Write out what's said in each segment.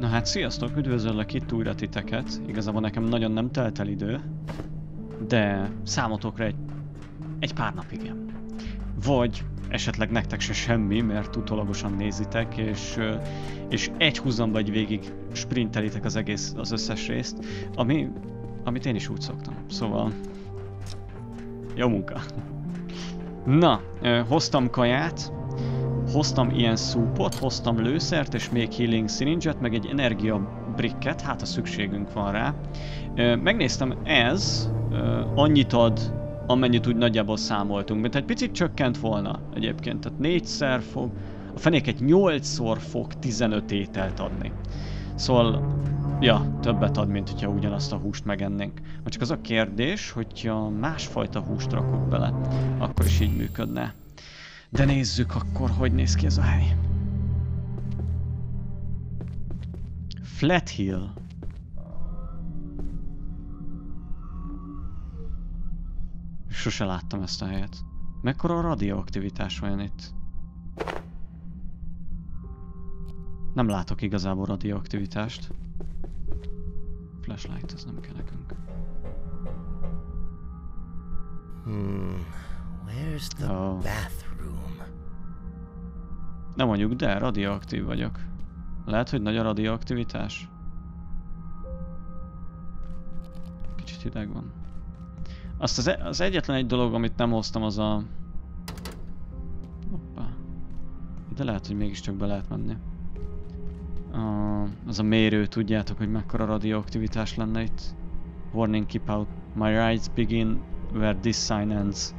Na hát sziasztok, üdvözöllek itt újra titeket. Igazából nekem nagyon nem telt el idő, de számotokra egy pár napig igen. Vagy esetleg nektek se semmi, mert utólagosan nézitek, és egy húzamba egy végig sprintelitek az összes részt, amit én is úgy szoktam. Szóval jó munka. Na, hoztam kaját, hoztam ilyen szúpot, hoztam lőszert és még healing syringe-et, meg egy energia bricket, hát ha szükségünk van rá. Megnéztem, ez annyit ad, amennyit úgy nagyjából számoltunk, mint egy picit csökkent volna egyébként, tehát 4-szer fog, a fenéket 8-szor fog 15 ételt adni. Szóval, ja, többet ad, mint hogyha ugyanazt a húst megennénk. Csak az a kérdés, hogyha másfajta húst rakok bele, akkor is így működne. De nézzük akkor, hogy néz ki ez a hely. Flat Hill. Sose láttam ezt a helyet. Mekkora a radioaktivitás olyan itt? Nem látok igazából radioaktivitást. Flashlight, ez nem kell nekünk. Where's the bathroom? Nem mondjuk, de radioaktív vagyok. Lehet, hogy nagy a radioaktivitás? Kicsit hideg van. Azt az egyetlen egy dolog, amit nem hoztam, az a... Hoppá. De lehet, hogy mégiscsak be lehet menni. Az a mérő, tudjátok, hogy mekkora radioaktivitás lenne itt. Warning, keep out. My rights begin where this sign ends.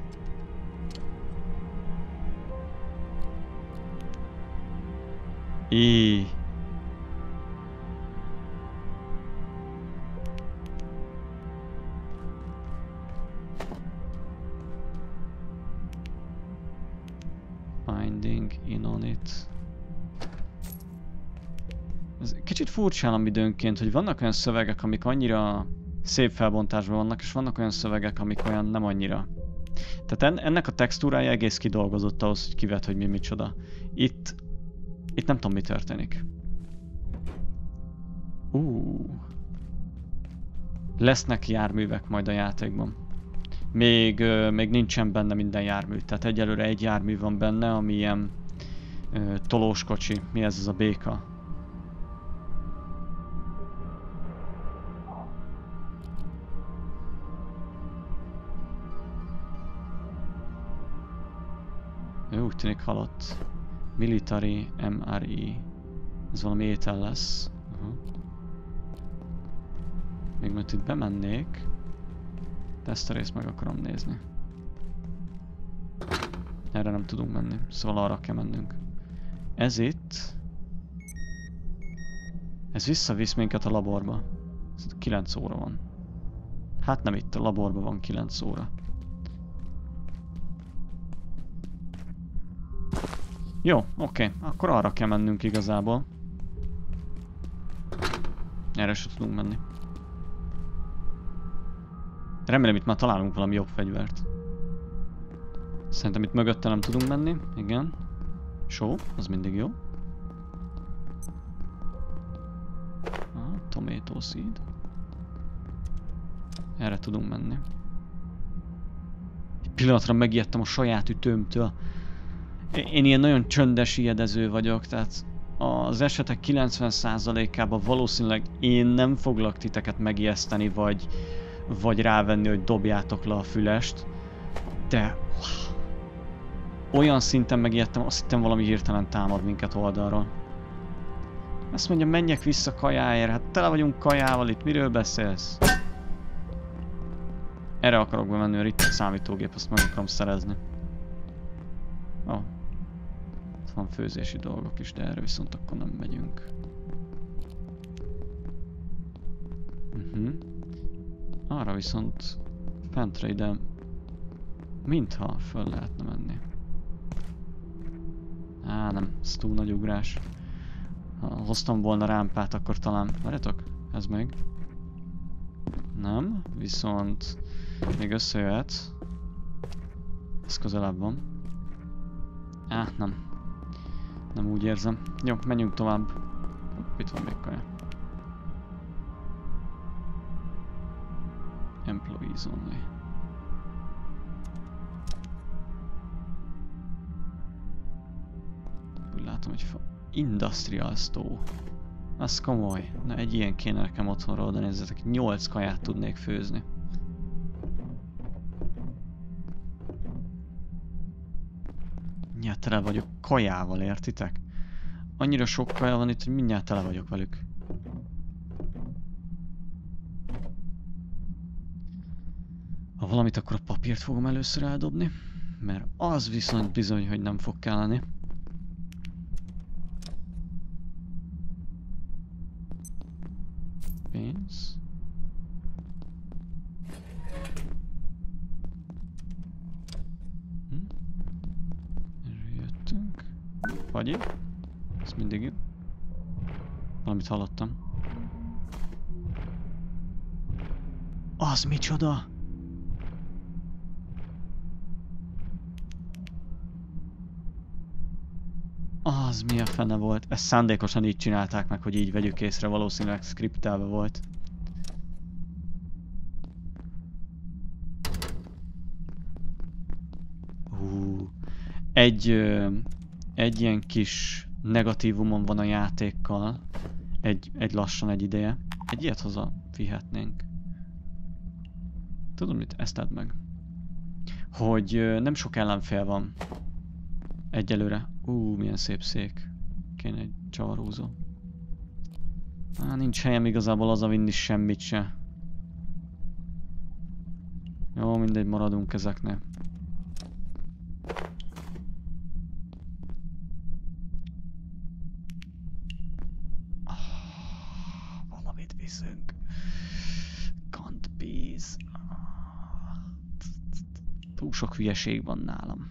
Finding in on it. Ez kicsit furcsálom időnként, hogy vannak olyan szövegek, amik annyira szép felbontásban vannak, és vannak olyan szövegek, amik olyan nem annyira. Tehát ennek a textúrája egész kidolgozott ahhoz, hogy kivet, hogy mi micsoda. Itt nem tudom, mi történik. Lesznek járművek majd a játékban. Még nincsen benne minden jármű. Tehát egyelőre egy jármű van benne, ami ilyen tolóskocsi. Mi ez a béka? Ő úgy tűnik halott. Military MRI. Ez valami étel lesz. Még majd itt bemennék. De ezt a részt meg akarom nézni. Erre nem tudunk menni. Szóval arra kell mennünk. Ez itt... Ez visszavisz minket a laborba. Ez 9 óra van. Hát nem itt, a laborban van 9 óra. Jó, oké. Akkor arra kell mennünk igazából. Erre se tudunk menni. Remélem itt már találunk valami jobb fegyvert. Szerintem itt mögötte nem tudunk menni. Igen. Só, az mindig jó. Tomato seed. Erre tudunk menni. Egy pillanatra megijedtem a saját ütőmtől. Én ilyen nagyon csöndes ijedező vagyok, tehát az esetek 90%-ában valószínűleg én nem foglak titeket megijeszteni, vagy rávenni, hogy dobjátok le a fülest. De olyan szinten megijedtem, azt hittem valami hirtelen támad minket oldalról. Azt mondja, menjek vissza kajáért, hát tele vagyunk kajával itt, miről beszélsz? Erre akarok bemenni, mert itt a számítógép, azt meg akarom szerezni. Van főzési dolgok is, de erre viszont akkor nem megyünk. Arra viszont fentre ide, mintha föl lehetne menni. Nem, ez túl nagy ugrás. Ha hoztam volna rámpát, akkor talán... Várjatok, ez meg. Nem, viszont még összejöhet. Ez közelebb van. Nem. Nem úgy érzem. Jó, menjünk tovább. Itt van még kaja. Please only. Úgy látom, hogy Industrial Stove. Az komoly. Na, egy ilyen kéne nekem otthonról, de nézzetek, 8 kaját tudnék főzni. Mindjárt tele vagyok kajával, értitek? Annyira sok kaja van itt, hogy mindjárt tele vagyok velük. Ha valamit, akkor a papírt fogom először eldobni, mert az viszont bizony, hogy nem fog kelleni. Pénz. Erről jöttünk. Fagyi. Ez mindig jó. Valamit hallottam. Az micsoda? Az mi a fene volt? Ezt szándékosan így csinálták meg, hogy így vegyük észre, valószínűleg skriptelve volt. Egy ilyen kis negatívumon van a játékkal. Egy lassan egy ideje. Egy ilyet haza vihetnénk. Tudom mit? Ezt add meg. Hogy nem sok ellenfél van. Egyelőre. Milyen szép szék. Kéne egy csavarózó. Nincs helyem igazából az a vinni semmit se. Jó, mindegy, maradunk ezeknél. Valamit viszünk. Can't bees. Túl sok hülyeség van nálam.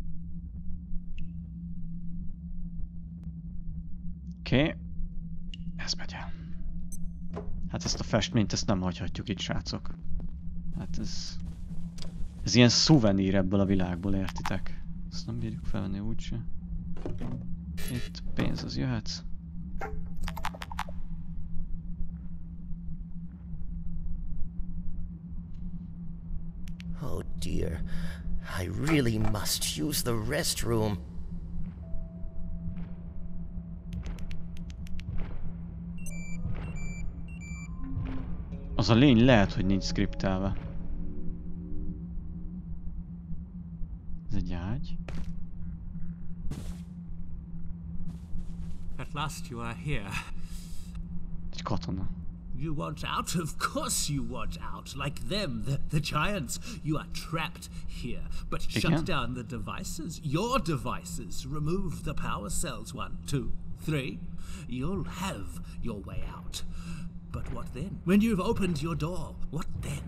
Oké. Ez megy el. Hát ezt a festményt, ezt nem hagyhatjuk itt, srácok. Hát ez ilyen szuvenír ebből a világból, értitek? Ezt nem bírjuk felvenni úgyse. Itt pénz az jöhet. Oh dear. I really must use the restroom. Az a lény lehet, hogy nincs skriptelve. Ez egy ágy. At last you are here. Egy katona. You want out? Of course you want out. Like them, the giants. You are trapped here. But shut down the devices. Your devices. Remove the power cells. 1, 2, 3. You'll have your way out. But what then? When you've opened your door, what then?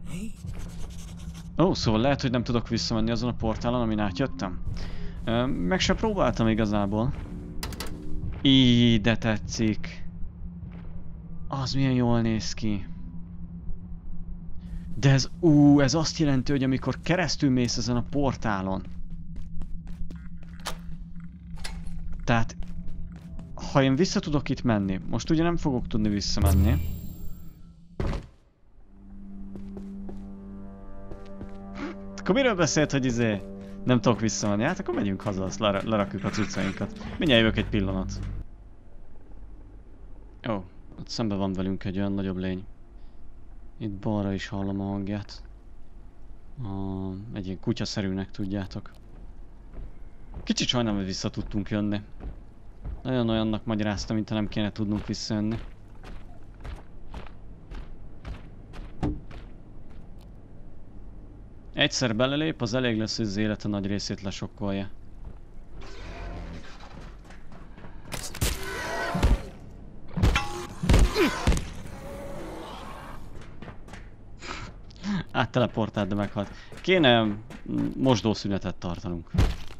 Eh? Szóval lehet, hogy nem tudok visszamenni azon a portálon, amin átjöttem. Meg sem próbáltam igazából. De tetszik. Az milyen jól néz ki. De ez azt jelenti, hogy amikor keresztül mész ezen a portálon. Tehát ha én vissza tudok itt menni, most ugye nem fogok tudni visszamenni. Akkor miről beszélt, hogy nem tudok visszamenni? Hát akkor megyünk haza, azt lerakjuk a cuccainkat. Mindjárt jövök egy pillanat. Ó, ott szembe van velünk egy olyan nagyobb lény. Itt balra is hallom a hangját. Egy ilyen kutyaszerűnek, tudjátok. Kicsit sajnálom, hogy vissza tudtunk jönni. Nagyon olyannak magyaráztam, mintha nem kéne tudnunk visszajönni. Egyszer belelép, az elég lesz, hogy az élete nagy részét lesokkolja. Átteleportált, de meghalt. Kéne mosdószünetet tartanunk.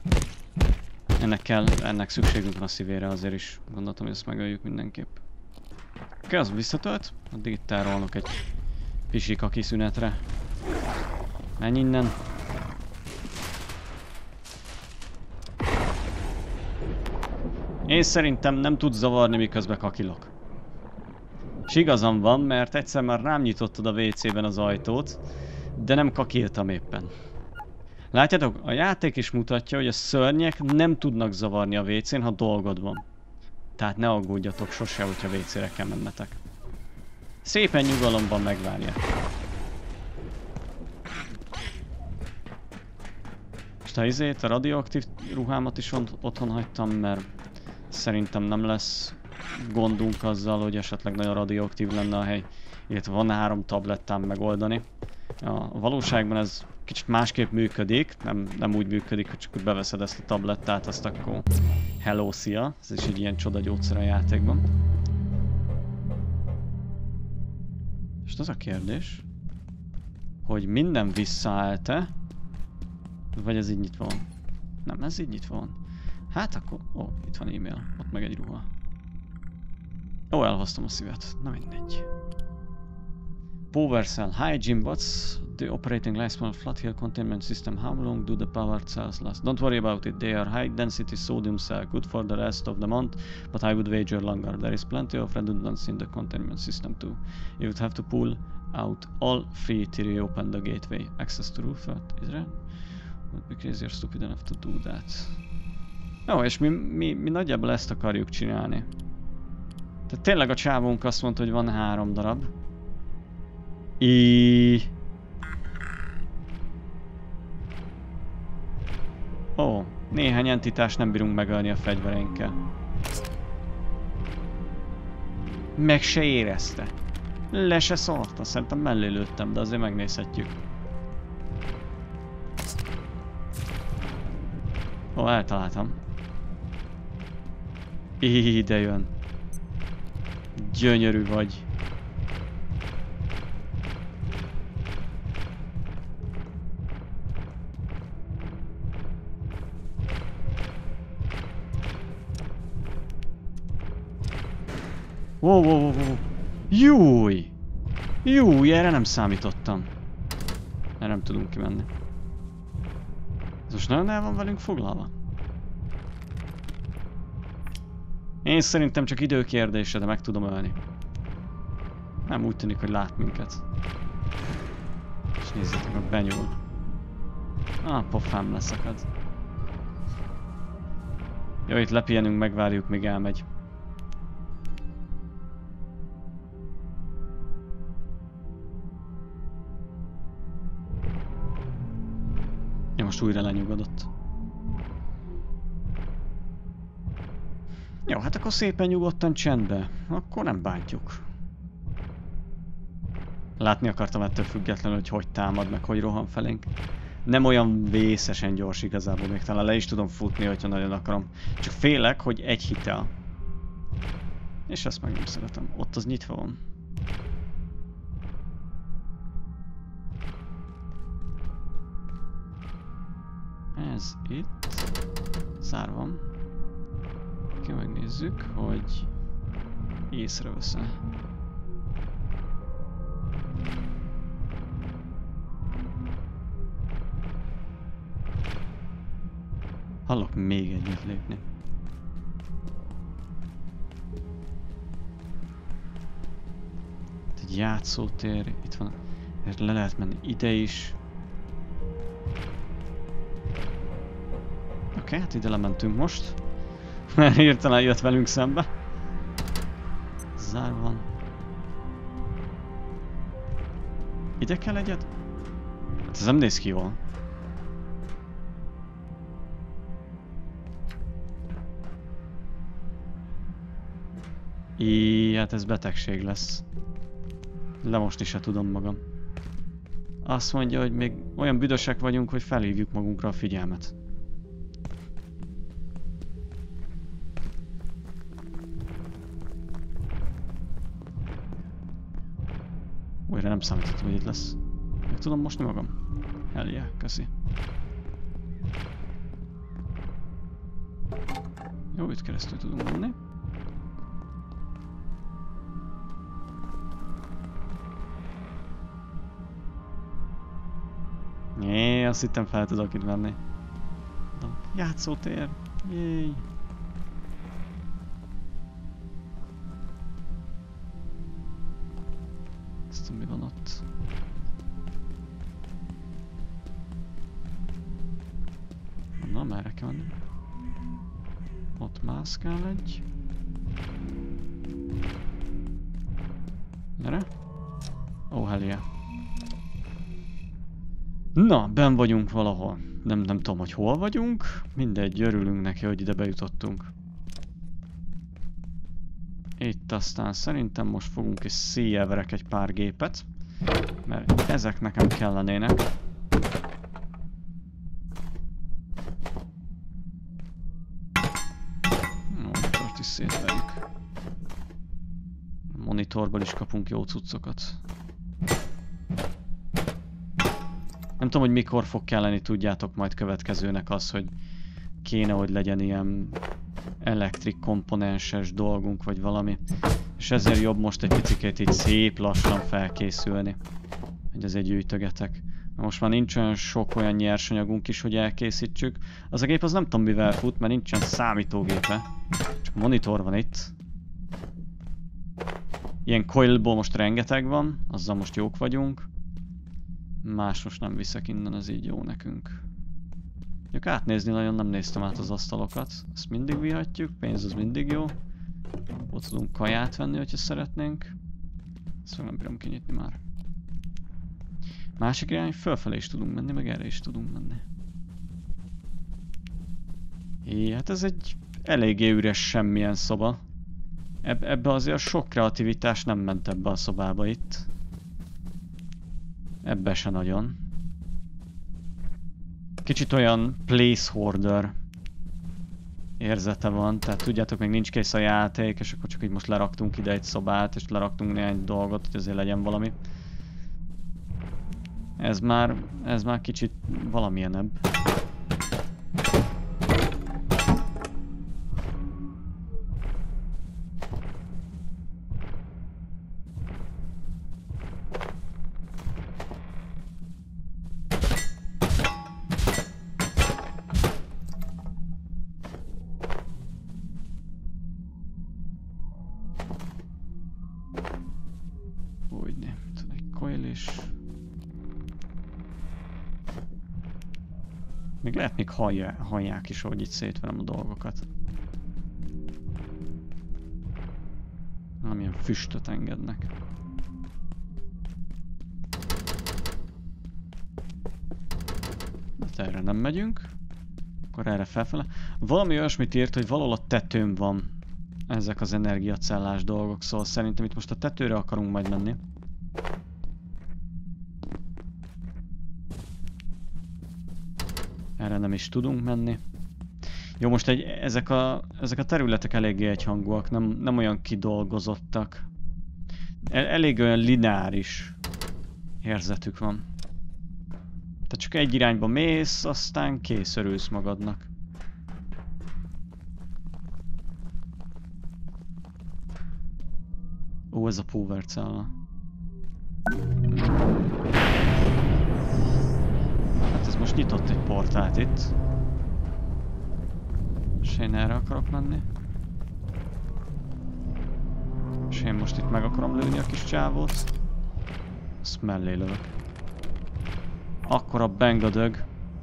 Ennek szükségünk van a szívére, azért is gondoltam, hogy ezt megöljük mindenképp. Oké, az visszatölt. Addig itt elrolnok egy pisikaki szünetre. Menj innen. Én szerintem nem tud zavarni, miközben kakilok. És igazam van, mert egyszer már rám nyitottad a WC-ben az ajtót, De nem kakiltam éppen. Látjátok, a játék is mutatja, hogy a szörnyek nem tudnak zavarni a WC-n, ha dolgod van. Tehát ne aggódjatok sose, hogyha WC-re kell mennetek. Szépen nyugalomban megvárják. Most a radioaktív ruhámat is otthon hagytam, mert szerintem nem lesz gondunk azzal, hogy esetleg nagyon radioaktív lenne a hely. Illetve van 3 tablettám megoldani. A valóságban ez kicsit másképp működik, nem úgy működik, hogy csak úgy beveszed ezt a tablettát, azt akkor hello, szia. Ez is egy ilyen csoda gyógyszer a játékban. És az a kérdés, hogy minden visszaállt-e, vagy ez így nyitva van? Nem, ez így nyitva van. Hát akkor... Ó, itt van e-mail, ott meg egy ruha. Ó, elhoztam a szívet, na mindegy. Power cell. Hi Jim, what's the operating lifespan of Flat Hill containment system? How long do the power cells last? Don't worry about it, they are high density sodium cell, good for the rest of the month, but I would wager longer. There is plenty of redundancy in the containment system too. You would have to pull out all 3 to reopen the gateway. Access to roof, is there? Would be crazy or stupid enough to do that. Jó, és mi nagyjából ezt akarjuk csinálni. Tehát tényleg a csávónk azt mondta, hogy van 3 darab. Ó, néhány entitást nem bírunk megölni a fegyvereinkkel. Meg se érezte. Le se szólta, szerintem mellé lőttem, de azért megnézhetjük. Ó, eltaláltam. Ide jön. Gyönyörű vagy. Wow. Júj! Júj, erre nem számítottam. Erre nem tudunk kimenni. Ez most nagyon el van velünk foglalva? Én szerintem csak időkérdése, de meg tudom ölni. Nem úgy tűnik, hogy lát minket. És nézzétek, hogy benyúl. Pofám leszakad. Jó, itt lepihenünk, megvárjuk, míg elmegy. Ja, most újra lenyugodott. Jó, hát akkor szépen nyugodtan csendbe. Akkor nem bántjuk. Látni akartam ettől függetlenül, hogy támad, meg hogy rohan felénk. Nem olyan vészesen gyors igazából, még talán le is tudom futni, hogyha nagyon akarom. Csak félek, hogy egy hitel. És ezt meg nem szeretem. Ott az nyitva van. Ez itt. Zárva. Ki megnézzük, hogy észreveszem. Hallok még egyet lépni. Egy játszótér, itt van. Le lehet menni ide is. Oké, hát ide lementünk most. Mert hirtelen jött velünk szembe. Zár van. Ide kell egyet? Hát ez nem néz ki jól. Hát ez betegség lesz. Lemosni se tudom magam. Azt mondja, hogy még olyan büdösek vagyunk, hogy felhívjuk magunkra a figyelmet. Újra nem számítottam, hogy itt lesz. Meg tudom mosni magam? Hell yeah, köszi. Jó, itt keresztül tudunk menni. Jé, azt hittem fel tudok itt menni. Játszótér. Jéj. Ezt mi van ott? merre kell menni? Ott mászkál egy. Gyere. Ó, hell yeah. Na, benn vagyunk valahol. Nem tudom, hogy hol vagyunk. Mindegy, örülünk neki, hogy ide bejutottunk. Itt aztán szerintem most fogunk is széjelverek egy pár gépet. Mert ezek nekem kellenének. Monitort is szétverjük. Monitorból is kapunk jó cuccokat. Nem tudom, hogy mikor fog kelleni, tudjátok majd következőnek az, hogy kéne, hogy legyen ilyen elektrik komponenses dolgunk, vagy valami. És ezért jobb most egy picikét így szép lassan felkészülni. Hogy ezért gyűjtögetek. Most már nincs olyan sok olyan nyersanyagunk is, hogy elkészítsük. Az a gép az nem tudom mivel fut, mert nincsen számítógépe. Csak monitor van itt. Ilyen coilból most rengeteg van, azzal most jók vagyunk. Más most nem viszek innen, ez így jó nekünk. Mondjuk átnézni nagyon nem néztem át az asztalokat. Ezt mindig vihatjuk, pénz az mindig jó. Ott tudunk kaját venni, hogyha szeretnénk. Ezt meg nem bírom kinyitni már. Másik irány, fölfelé is tudunk menni, meg erre is tudunk menni. Hát ez egy eléggé üres semmilyen szoba. Ebbe azért sok kreativitás nem ment ebbe a szobába itt. Ebbe se nagyon. Kicsit olyan placeholder érzete van, tehát tudjátok, még nincs kész a játék, és akkor csak így most leraktunk ide egy szobát, és leraktunk néhány dolgot, hogy azért legyen valami. Ez már kicsit valamilyenebb. Úgyne, egy coil is. Még lehet még hallják is, hogy itt szétverem a dolgokat. Valamilyen füstöt engednek. Hát erre nem megyünk. Akkor erre felfele. Valami olyasmit írt, hogy valahol a tetőn van ezek az energiacellás dolgok, szóval szerintem itt most a tetőre akarunk majd menni. Erre nem is tudunk menni. Jó, most ezek a területek eléggé egyhangúak, nem olyan kidolgozottak. Elég olyan lineáris érzetük van. Tehát csak egy irányba mész, aztán kész, örülsz magadnak. Ó, ez a power cella. Hát ez most nyitott egy portált itt. És én erre akarok menni. És én most itt meg akarom lőni a kis csávót. Azt mellé lövök. Akkora bengadög.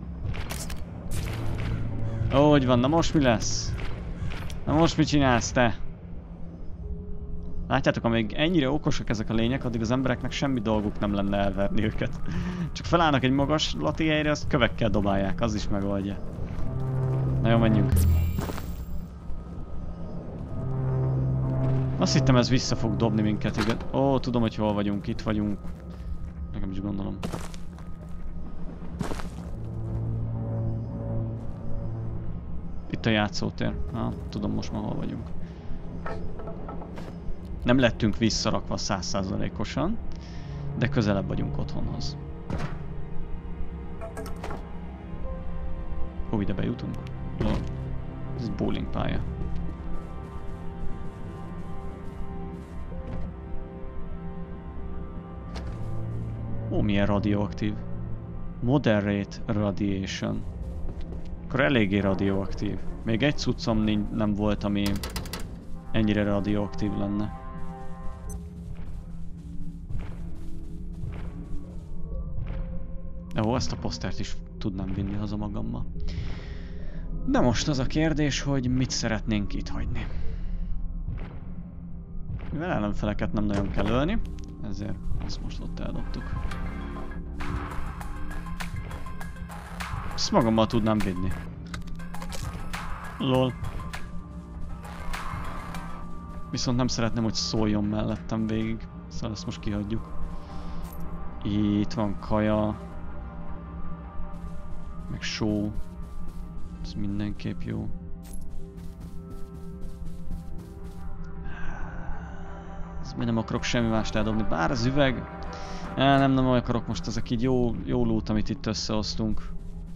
Ó, hogy van, na most mi lesz? Na most mit csinálsz te? Látjátok, amíg ennyire okosak ezek a lények, addig az embereknek semmi dolguk nem lenne elverni őket. Csak felállnak egy magas lati helyre, azt kövekkel dobálják, az is megoldja. Na jó, menjünk. Azt hittem, ez vissza fog dobni minket, igen. Ó, tudom, hogy hol vagyunk, itt vagyunk. Nekem is gondolom. Itt a játszótér. Tudom most már hol vagyunk. Nem lettünk visszarakva 100%-osan, de közelebb vagyunk otthonhoz. Ó, ide bejutunk. Lol. Ez bowling pálya. Ó, milyen radioaktív. Moderate radiation. Akkor eléggé radioaktív. Még egy cuccom nem volt, ami ennyire radioaktív lenne. Ó, ezt a posztert is tudnám vinni haza magammal. De most az a kérdés, hogy mit szeretnénk itt hagyni. Mivel ellenfeleket nem nagyon kell ölni, ezért azt most ott eldobtuk. Ezt magammal tudnám vinni. Lol. Viszont nem szeretném, hogy szóljon mellettem végig, szóval ezt most kihagyjuk. Itt van kaja. Meg só. Ez mindenképp jó. Ezt még nem akarok semmi mást eldobni, bár az üveg... Nem akarok most, ezek így jó loot, amit itt összehoztunk.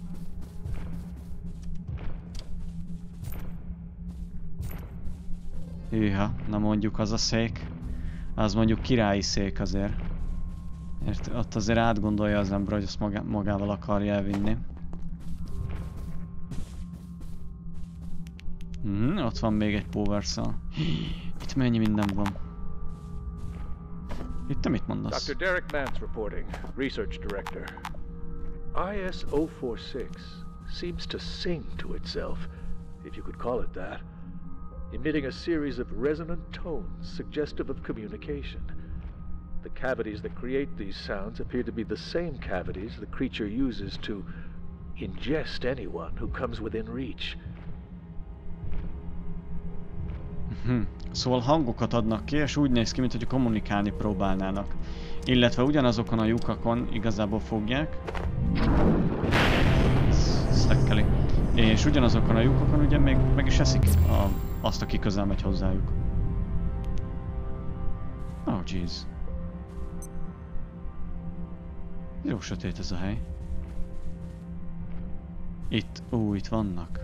Hűha, na mondjuk az a szék. Az mondjuk királyi szék azért. Ott azért átgondolja az ember, hogy azt magával akarja elvinni. Ott van még egy power-szal. Itt mennyi minden van. Itt te mit mondasz? Dr. Derek Mance reporting, Research Director. IS-046 seems to sing to itself, if you could call it that, emitting a series of resonant tones suggestive of communication. The cavities that create these sounds appear to be the same cavities the creature uses to ingest anyone who comes within reach. Szóval hangokat adnak ki, és úgy néz ki, mintha kommunikálni próbálnának. Illetve ugyanazokon a lyukakon igazából fogják. Stekkeli. És ugyanazokon a lyukakon ugye még meg is eszik azt, aki közel megy hozzájuk. Oh jeez. Jó sötét ez a hely. Itt, itt vannak.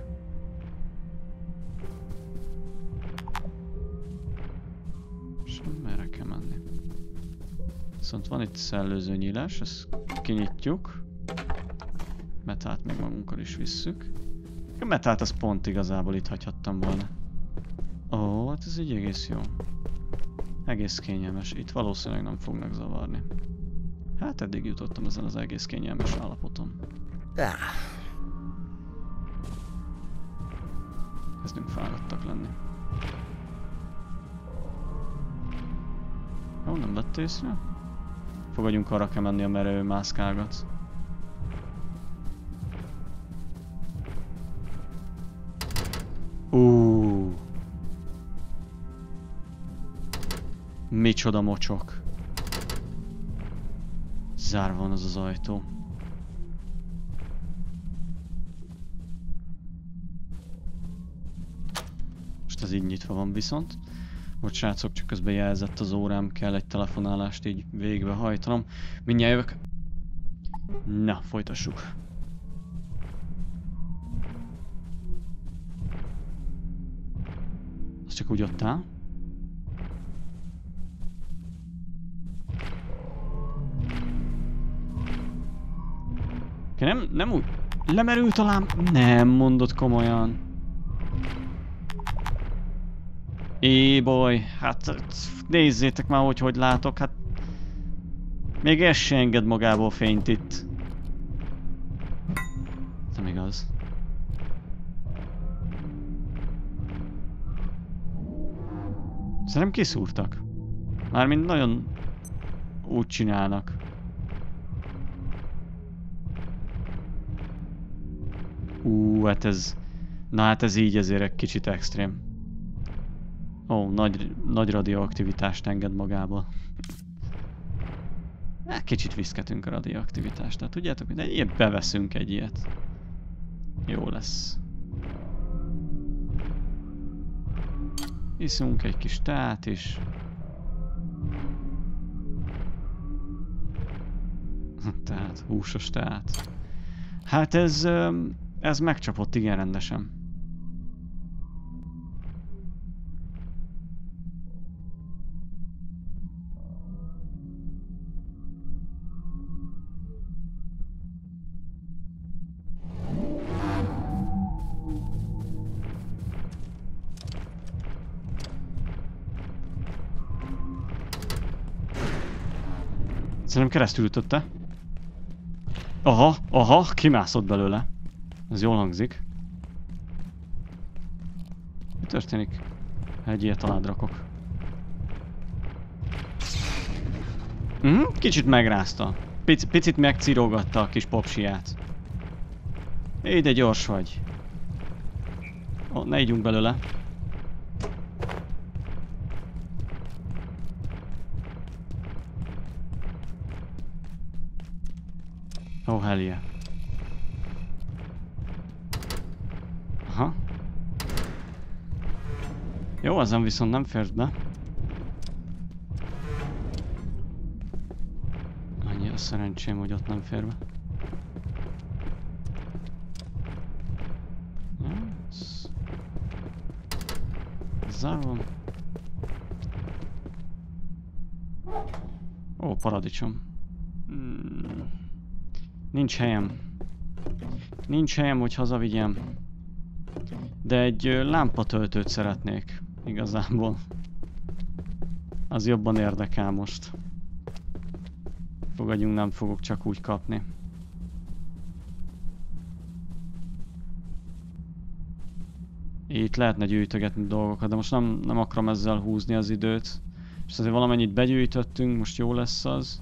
És merre kell menni? Viszont van itt szellőző nyílás, ezt kinyitjuk. Metált még magunkkal is visszük. A metált az pont igazából itt hagyhattam volna. Ó, hát ez így egész jó. Egész kényelmes. Itt valószínűleg nem fognak zavarni. Hát eddig jutottam ezen az egész kényelmes állapoton. Kezdünk fáradtak lenni. Ó, nem vett észre? Fogadjunk, arra kell menni, amerre ő mászkálgat. Micsoda mocsok. Zárva van az az ajtó. Most ez így nyitva van viszont. Most srácok, csak közben jelzett az órám, kell egy telefonálást így végbehajtanom. Mindjárt jövök. Na, folytassuk. Az csak úgy ott áll. Nem úgy... Lemerült talán... Nem mondod komolyan. Éboly, hát nézzétek már, hogy látok, hát... Még ez se enged magából fényt itt. Nem igaz. Szerintem kiszúrtak. Mármint nagyon úgy csinálnak. Hát ez... Na hát ez így azért egy kicsit extrém. Ó, nagy radioaktivitást enged magába. Kicsit viszketünk a radioaktivitást, tehát tudjátok, hogy ilyet beveszünk egy ilyet. Jó lesz. Iszunk egy kis teát is. Tehát, húsos teát. Hát ez megcsapott igen rendesen. Szerintem keresztül ütötte. Aha, kimászott belőle. Ez jól hangzik. történik, ha egy ilyet alád rakok? Kicsit megrázta. Picit megcirogatta a kis popsiát. Ide gyors vagy. Ó, ne ígyunk belőle. Oh, hell yeah. Aha. Jó, azon viszont nem fért be. Annyira szerencsém, hogy ott nem fér be. Zárva. Ó, paradicsom. Nincs helyem. Nincs helyem, hogy hazavigyem. De egy lámpatöltőt szeretnék. Igazából. Az jobban érdekel most. Fogadjunk, nem fogok csak úgy kapni. Itt lehetne gyűjtögetni dolgokat, de most nem akarom ezzel húzni az időt. És azért valamennyit begyűjtöttünk, most jó lesz az.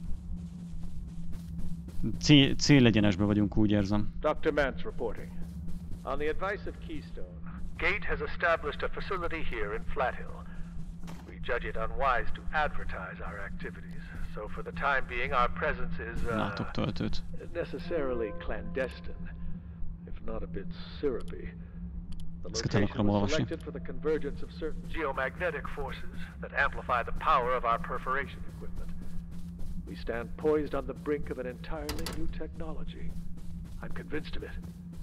Célegyenesbe vagyunk, úgy érzem. Dr. Mance reporting. On the advice of Keystone, Gate has established a facility here in Flathill. We judge it unwise to advertise our activities, so for the time being our presence is Látok töltőt. necessarily clandestine, if not a bit syrupy. The Ezt el akarom location was olvasni. selected for the convergence of certain geomagnetic forces that amplify the power of our perforation equipment. We stand poised on the brink of an entirely new technology. I'm convinced of it.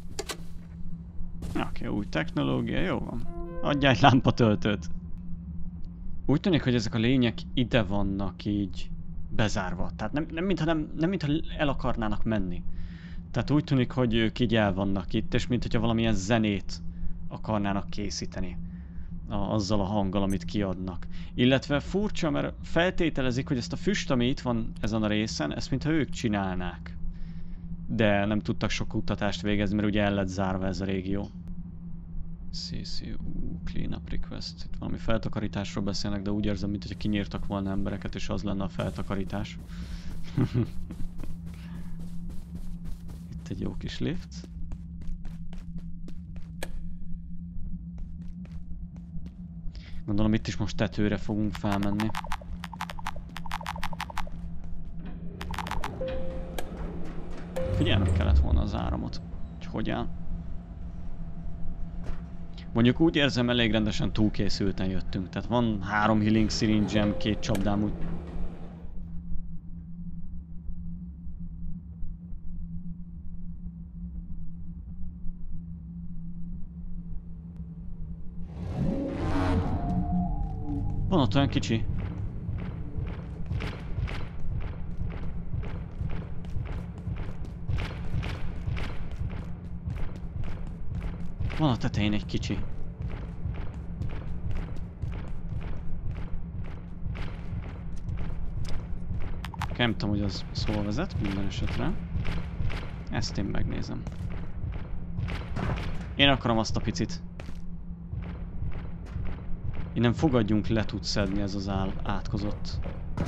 Oké, új technológia, jó van. Adjál egy lámpatöltőt. Úgy tűnik, hogy ezek a lények ide vannak így bezárva. Tehát nem mintha el akarnának menni. Tehát úgy tűnik, hogy ők így el vannak itt, és mintha valamilyen zenét akarnának készíteni. Azzal a hanggal, amit kiadnak. Illetve furcsa, mert feltételezik, hogy ezt a füst, ami itt van ezen a részen, ezt mintha ők csinálnák. De nem tudtak sok kutatást végezni, mert ugye el lett zárva ez a régió. Cleanup request. Itt valami feltakarításról beszélnek, de úgy érzem, mintha kinyírtak volna embereket, és az lenne a feltakarítás. Itt egy jó kis lift. Gondolom itt is most tetőre fogunk felmenni. Figyelni kellett volna az áramot, hogy áll. Mondjuk úgy érzem, elég rendesen túlkészülten jöttünk. Tehát van 3 healing syringe-em, 2 csapdám úgy. Van ott olyan kicsi. Van a tetején egy kicsi. Nem tudom, hogy az szóval vezet minden esetre. Ezt én megnézem. Én akarom azt a picit. Innen fogadjunk le tud szedni ez az átkozott.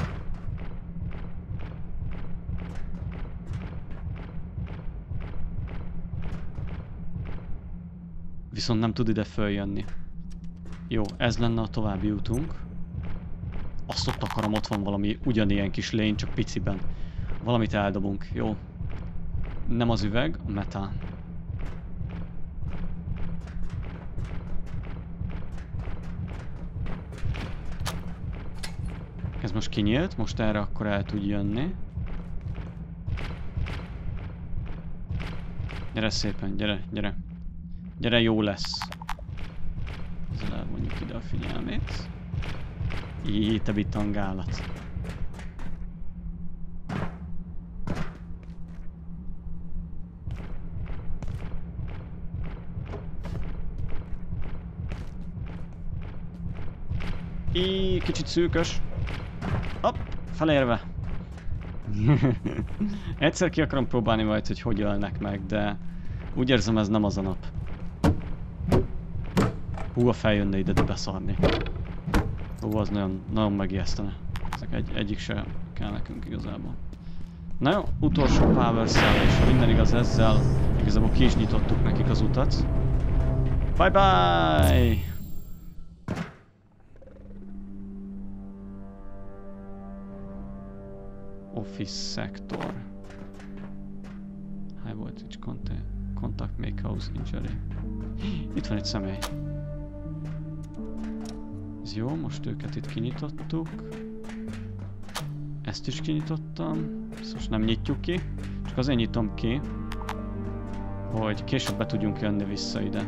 Viszont nem tud ide följönni. Jó, ez lenne a további útunk. Azt ott akarom, ott van valami ugyanilyen kis lény, csak piciben. Valamit eldobunk, jó. Nem az üveg, a metál. Ez most kinyílt, most erre akkor el tud jönni. Gyere szépen, gyere, gyere. Gyere, jó lesz. Ezzel elvonjuk ide a figyelmét. Így, te bitangálat. Kicsit szűkös. Hopp, felérve. Egyszer ki akarom próbálni majd, hogy ölnek meg, de úgy érzem, ez nem az a nap. Hú, ha feljönne ide, de beszarni. Hú, az nagyon, nagyon megijesztene. Ezek egyik se kell nekünk igazából. Na jó, utolsó power cell, és ha minden igaz ezzel, igazából ki is nyitottuk nekik az utat. Bye bye! Office sector. High voltage contact may cause injury. Itt van egy személy. Ez jó, most őket itt kinyitottuk. Ezt is kinyitottam. Ezt most nem nyitjuk ki. Csak azért nyitom ki, hogy később be tudjunk jönni vissza ide.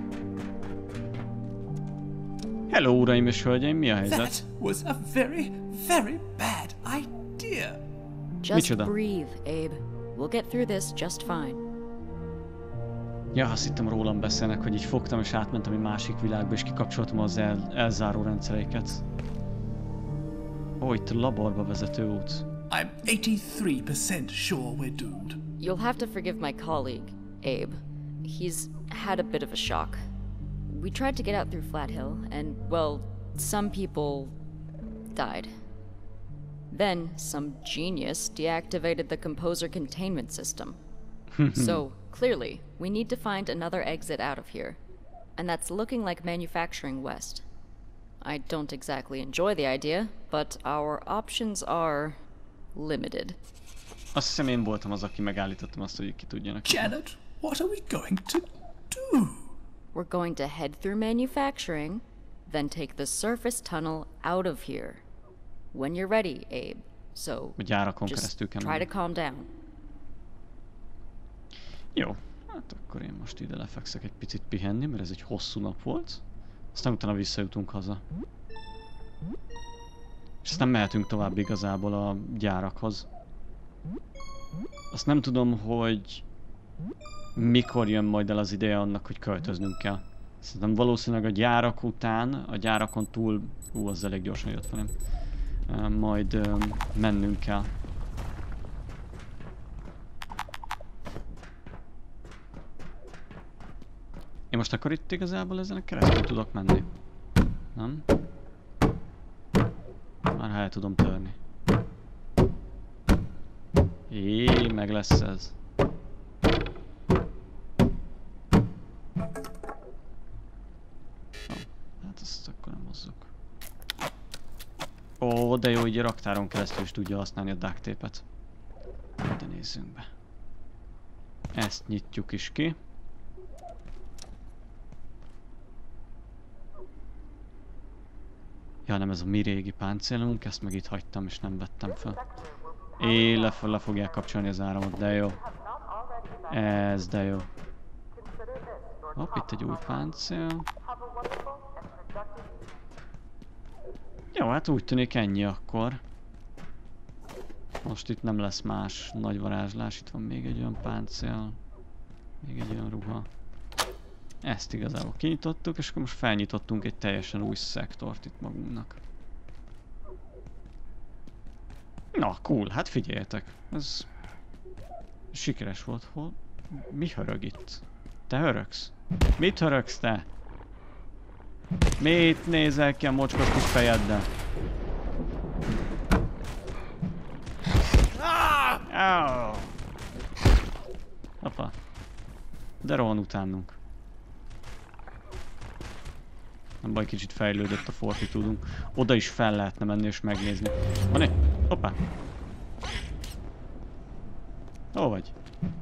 Hello, uraim és hölgyeim, mi a helyzet? That was a very, very bad idea. Just Micsoda? breathe, Abe. We'll get through this just fine. Ja, azt hittem rólam beszélnek, hogy így fogtam és átmentem egy másik világba és kikapcsoltam az elzáró rendszereiket. Ó, itt a laborba vezető út. I'm 83% sure we're doomed. You'll have to forgive my colleague, Abe. He's had a bit of a shock. We tried to get out through Flathill, and, well, some people died. Then, some genius deactivated the composer containment system. So, clearly, we need to find another exit out of here. And that's looking like manufacturing west. I don't exactly enjoy the idea, but our options are limited. Azt hiszem én voltam az, aki megállítottam azt, hogy ki tudjanak. Janet, what are we going to do? We're going to head through manufacturing, then take the surface tunnel out of here. When you're ready, Abe. So, A gyárakon just keresztül kell try to menni. calm down. Jó, hát akkor én most ide lefekszek egy picit pihenni, mert ez egy hosszú nap volt. Aztán utána visszajutunk haza. És aztán mehetünk tovább igazából a gyárakhoz. Azt nem tudom, hogy mikor jön majd el az ideje annak, hogy költöznünk kell. Szerintem valószínűleg a gyárak után, a gyárakon túl... az elég gyorsan jött velem. Majd mennünk kell. Én most akkor itt igazából ezen a keresztül tudok menni. Nem? Már el tudom törni. Jé, meg lesz ez. Hát ezt akkor nem hozzuk. Ó, de jó, hogy a raktáron keresztül is tudja használni a duct tape-et. De nézzünk be. Ezt nyitjuk is ki. Ja, nem, ez a mi régi páncélunk, ezt meg itt hagytam és nem vettem fel. Le fogják kapcsolni az áramot, de jó. Ez de jó. Hopp, itt egy új páncél. Jó, hát úgy tűnik ennyi akkor. Most itt nem lesz más nagy varázslás, itt van még egy olyan páncél. Még egy olyan ruha. Ezt igazából kinyitottuk, és akkor most felnyitottunk egy teljesen új szektort itt magunknak. Na, cool, hát figyeljetek, ez sikeres volt. Mi hörög itt? Te hörögsz? Mit hörögsz te? Mit nézel ki a mocskos kis fejeddel? Oh. Apa. De rohan utánunk. Nem baj, kicsit fejlődött a fortitudunk. Oda is fel lehetne menni és megnézni. Van egy? Hoppá. Hol vagy?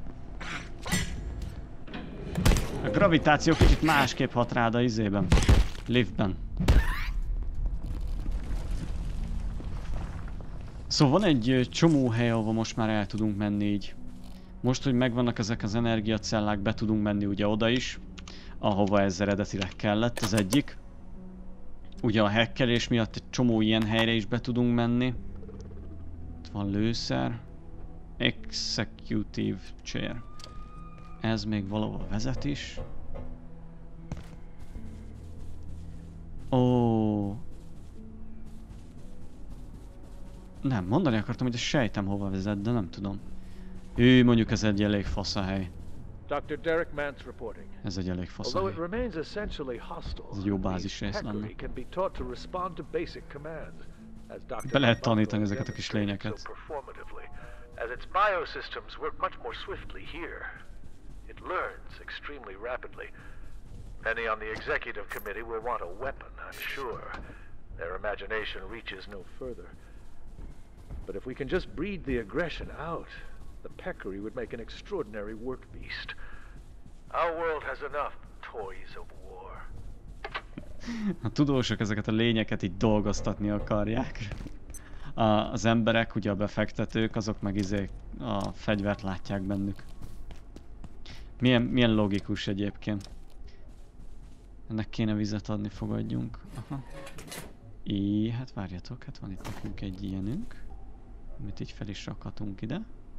A gravitáció kicsit másképp hat rád a izében. Liftben. Szóval van egy csomó hely, ahova most már el tudunk menni így. Most, hogy megvannak ezek az energiacellák, be tudunk menni ugye oda is, ahova ez eredetileg kellett, az egyik. Ugye a hekkelés miatt egy csomó ilyen helyre is be tudunk menni. Itt van lőszer. Executive chair. Ez még valahol vezet is. Ó. Nem, mondani akartam, hogy sejtem hova vezet, de nem tudom. Mondjuk ez egy elég fasz a hely. Dr. Derek Mance reporting. Ez egy elég fasz. Although it remains essentially hostile, Ez egy jó bázis rész lenne. Peccary can be taught to respond to basic commands. As Dr. Be lehet tanítani ezeket a kis lényeket. So performatively, as its biosystems work much more swiftly here. It learns extremely rapidly. Many on the executive committee will want a weapon, I'm sure. Their imagination reaches no further. But if we can just breed the aggression out, the Peccary would make an extraordinary work beast. Our world has enough toys of war. A tudósok ezeket a lényeket így dolgoztatni akarják. Az emberek, ugye a befektetők, azok meg a fegyvert látják bennük. Milyen logikus egyébként. Ennek kéne vizet adni, fogadjunk. Aha. Hát várjatok, hát van itt nekünk egy ilyenünk. Amit így fel is rakhatunk ide.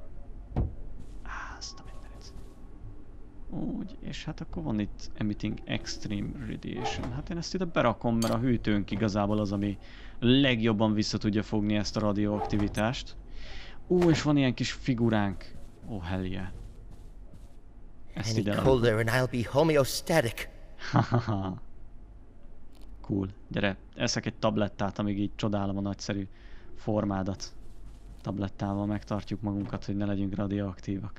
Azt a mindenit. Úgy, és hát akkor van itt Emitting Extreme Radiation. Hát én ezt ide berakom, mert a hűtőnk igazából az, ami legjobban vissza tudja fogni ezt a radioaktivitást. És van ilyen kis figuránk. Hell yeah. Ezt ide colder and I'll be homeostatic. Hahaha. Cool. Gyere, eszek egy tablettát, amíg így csodálom a nagyszerű formádat. Tablettával megtartjuk magunkat, hogy ne legyünk radioaktívak.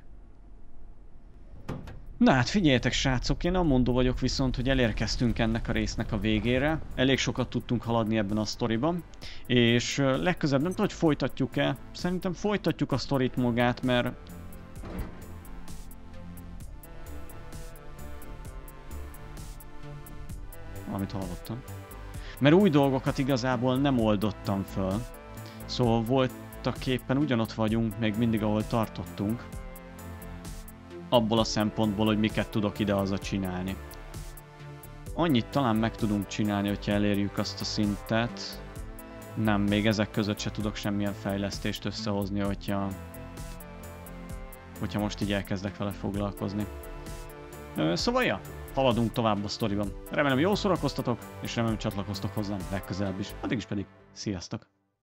Na hát figyeljetek srácok, én amondó vagyok viszont, hogy elérkeztünk ennek a résznek a végére. Elég sokat tudtunk haladni ebben a sztoriban. És legközelebb nem tudom, hogy folytatjuk-e. Szerintem folytatjuk a sztorit magát, mert... Amit hallottam. Mert új dolgokat igazából nem oldottam föl. Szóval voltaképpen ugyanott vagyunk még mindig, ahol tartottunk. Abból a szempontból, hogy miket tudok ide-haza csinálni. Annyit talán meg tudunk csinálni, hogyha elérjük azt a szintet. Nem, még ezek között se tudok semmilyen fejlesztést összehozni, hogyha most így elkezdek vele foglalkozni. Szóval ja, haladunk tovább a sztoriban. Remélem jól szórakoztatok, és remélem csatlakoztok hozzám legközelebb is. Addig is pedig, sziasztok!